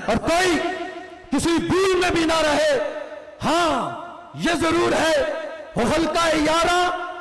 और कोई किसी भूल में भी ना रहे। हाँ, ये जरूर है, वो हल्का यारा